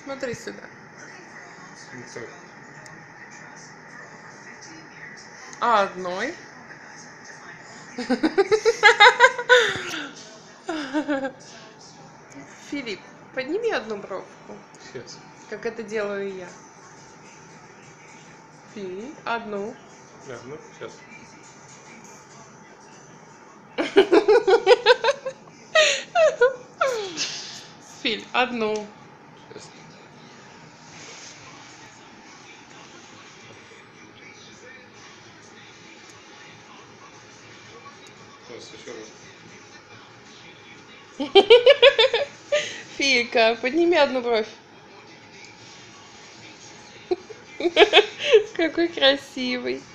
Смотри сюда. Ну, так. А одной? Филипп, подними одну бровку, Сейчас. как это делаю я. Филипп, одну. Да, ну, сейчас. Филь, одну. Сейчас. Сейчас, еще раз. Филька, подними одну бровь. Какой красивый.